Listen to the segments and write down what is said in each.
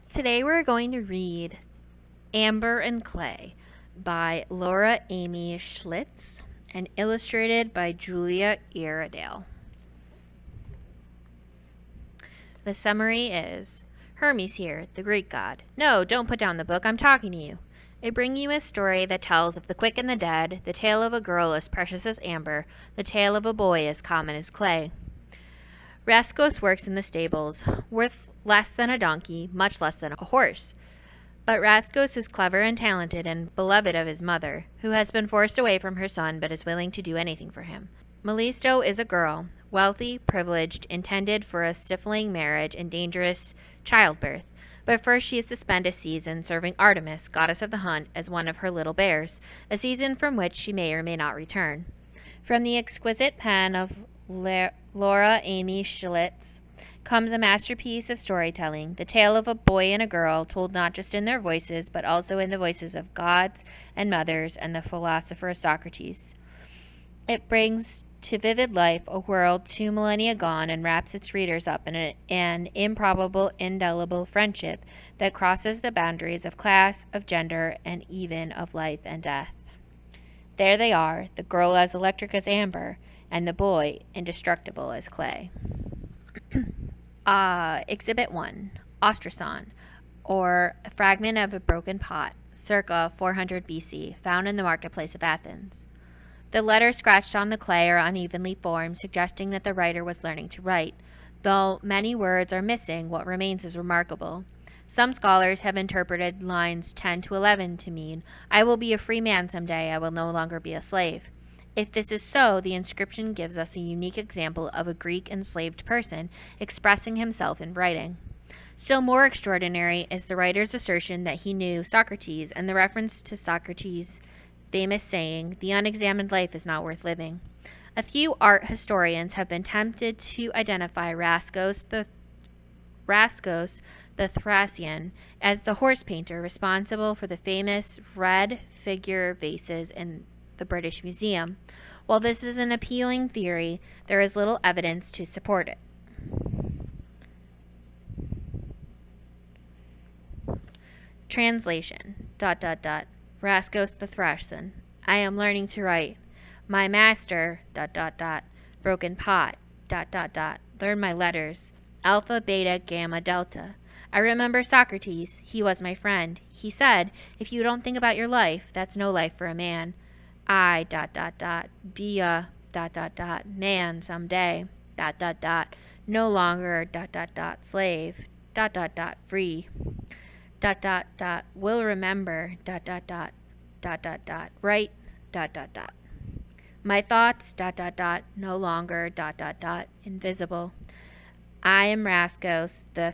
Today we're going to read Amber and Clay by Laura Amy Schlitz and illustrated by Julia Iredale. The summary is, Hermes here, the Greek god. No, don't put down the book, I'm talking to you. I bring you a story that tells of the quick and the dead, the tale of a girl as precious as amber, the tale of a boy as common as clay. Raskos works in the stables, worth less than a donkey, much less than a horse. But Raskos is clever and talented and beloved of his mother, who has been forced away from her son but is willing to do anything for him. Melisto is a girl, wealthy, privileged, intended for a stifling marriage and dangerous childbirth. But first she is to spend a season serving Artemis, goddess of the hunt, as one of her little bears, a season from which she may or may not return. From the exquisite pen of Laura Amy Schlitz comes a masterpiece of storytelling, the tale of a boy and a girl, told not just in their voices, but also in the voices of gods and mothers and the philosopher Socrates. It brings to vivid life a world 2 millennia gone and wraps its readers up in an improbable, indelible friendship that crosses the boundaries of class, of gender, and even of life and death. There they are, the girl as electric as amber, and the boy indestructible as clay. Exhibit 1, Ostrason, or a fragment of a broken pot, circa 400 BC, found in the marketplace of Athens. The letters scratched on the clay are unevenly formed, suggesting that the writer was learning to write. Though many words are missing, what remains is remarkable. Some scholars have interpreted lines 10 to 11 to mean, I will be a free man someday, I will no longer be a slave. If this is so, the inscription gives us a unique example of a Greek enslaved person expressing himself in writing. Still more extraordinary is the writer's assertion that he knew Socrates and the reference to Socrates' famous saying, the unexamined life is not worth living. A few art historians have been tempted to identify Raskos the Thracian as the horse painter responsible for the famous red figure vases in the British Museum. While this is an appealing theory, there is little evidence to support it. Translation, ... Raskos the Thracian. I am learning to write. My master, ... broken pot, ... learn my letters. Alpha, beta, gamma, delta. I remember Socrates. He was my friend. He said, if you don't think about your life, that's no life for a man. I, ... be a ... man someday, ... no longer ... slave, ... free, ... will remember ... right, ... my thoughts ... no longer ... invisible. I am Raskos the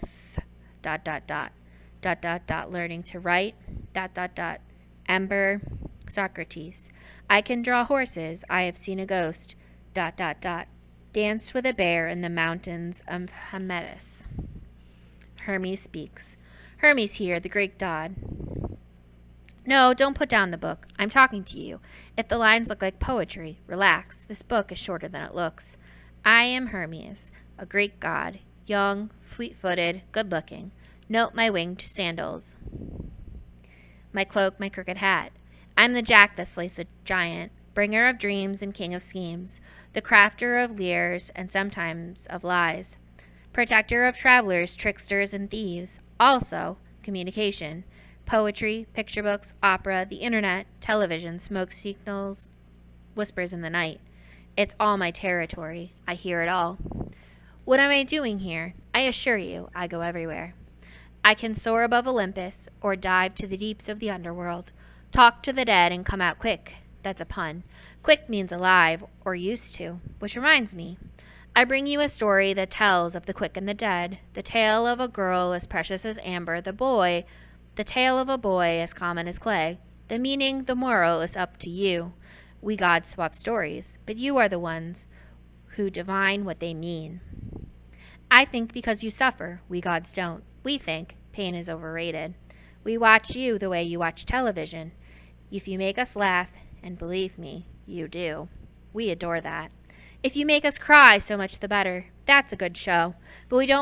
learning to write ... Ember, Socrates. I can draw horses. I have seen a ghost ... danced with a bear in the mountains of Hymettus. Hermes speaks. Hermes here, the Greek god. No, don't put down the book. I'm talking to you. If the lines look like poetry, relax. This book is shorter than it looks. I am Hermes, a Greek god, young, fleet-footed, good-looking. Note my winged sandals, my cloak, my crooked hat. I'm the jack that slays the giant, bringer of dreams and king of schemes, the crafter of leers and sometimes of lies, protector of travelers, tricksters, and thieves. Also, communication, poetry, picture books, opera, the internet, television, smoke signals, whispers in the night. It's all my territory. I hear it all. What am I doing here? I assure you, I go everywhere. I can soar above Olympus or dive to the deeps of the underworld, talk to the dead and come out quick. That's a pun. Quick means alive, or used to, which reminds me. I bring you a story that tells of the quick and the dead, the tale of a girl as precious as amber, the tale of a boy as common as clay. The meaning, the moral, is up to you. We gods swap stories, but you are the ones who divine what they mean. I think because you suffer, we gods don't. We think pain is overrated. We watch you the way you watch television. If you make us laugh, and believe me, you do, we adore that. If you make us cry, so much the better. That's a good show. But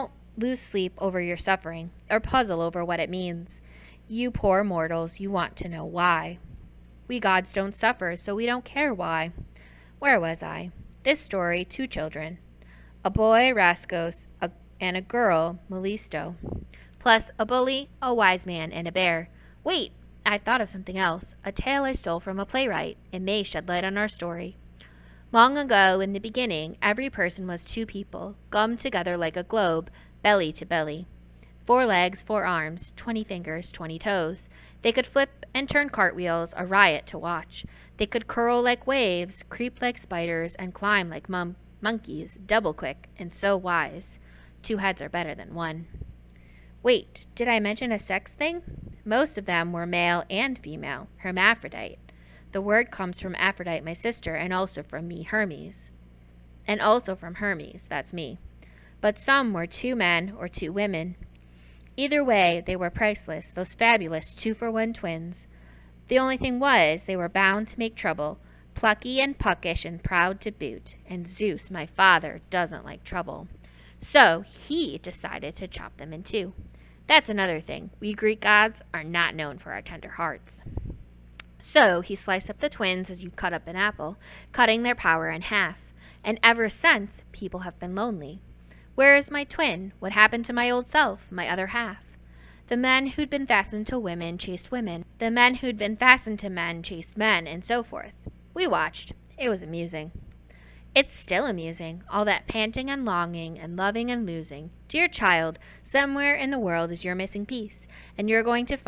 lose sleep over your suffering, or puzzle over what it means. You poor mortals, you want to know why. We gods don't suffer, so we don't care why. Where was I? This story, 2 children. A boy, Rascos, and a girl, Melisto. Plus a bully, a wise man, and a bear. Wait, I thought of something else. A tale I stole from a playwright. It may shed light on our story. Long ago, in the beginning, every person was 2 people, gummed together like a globe, belly to belly. 4 legs, 4 arms, 20 fingers, 20 toes. They could flip and turn cartwheels, a riot to watch. They could curl like waves, creep like spiders, and climb like monkeys, double quick and so wise. 2 heads are better than 1. Wait, did I mention a sex thing? Most of them were male and female, hermaphrodite. The word comes from Aphrodite, my sister, and also from me, Hermes. And also from Hermes, that's me. But some were 2 men or 2 women. Either way, they were priceless, those fabulous 2-for-1 twins. The only thing was, they were bound to make trouble, plucky and puckish and proud to boot, and Zeus, my father, doesn't like trouble. So he decided to chop them in 2. That's another thing. We Greek gods are not known for our tender hearts. So he sliced up the twins as you cut up an apple, cutting their power in half. And ever since, people have been lonely. Where is my twin? What happened to my old self, my other half? The men who'd been fastened to women chased women. The men who'd been fastened to men chased men, and so forth. We watched. It was amusing. It's still amusing, all that panting and longing and loving and losing. Dear child, somewhere in the world is your missing piece, and you're going to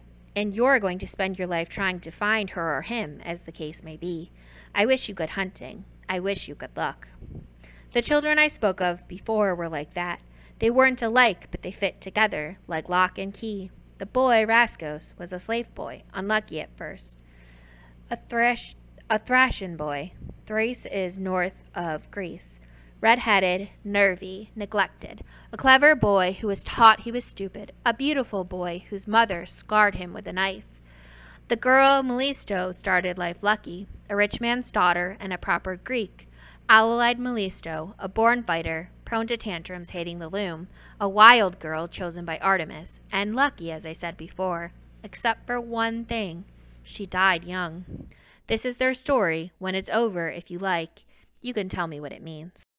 spend your life trying to find her or him, as the case may be. I wish you good hunting. I wish you good luck. The children I spoke of before were like that. They weren't alike, but they fit together, like lock and key. The boy, Rascos, was a slave boy, unlucky at first. A Thracian boy. Thrace is north of Greece. Red-headed, nervy, neglected. A clever boy who was taught he was stupid. A beautiful boy whose mother scarred him with a knife. The girl, Melisto, started life lucky. A rich man's daughter and a proper Greek. Owl-eyed Melisto, a born fighter, prone to tantrums, hating the loom. A wild girl chosen by Artemis, and lucky, as I said before. Except for one thing. She died young. This is their story. When it's over, if you like, you can tell me what it means.